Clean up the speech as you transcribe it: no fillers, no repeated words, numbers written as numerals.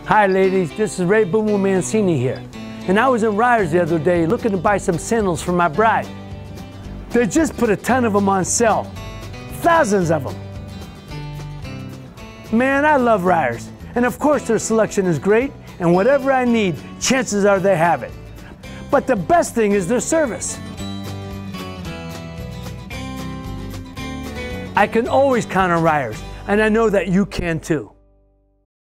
Hi ladies, this is Boom Mancini here. And I was in Reyer's the other day looking to buy some sandals for my bride. They just put a ton of them on sale. Thousands of them. Man, I love Reyer's. And of course their selection is great, and whatever I need, chances are they have it. But the best thing is their service. I can always count on Reyer's, and I know that you can too.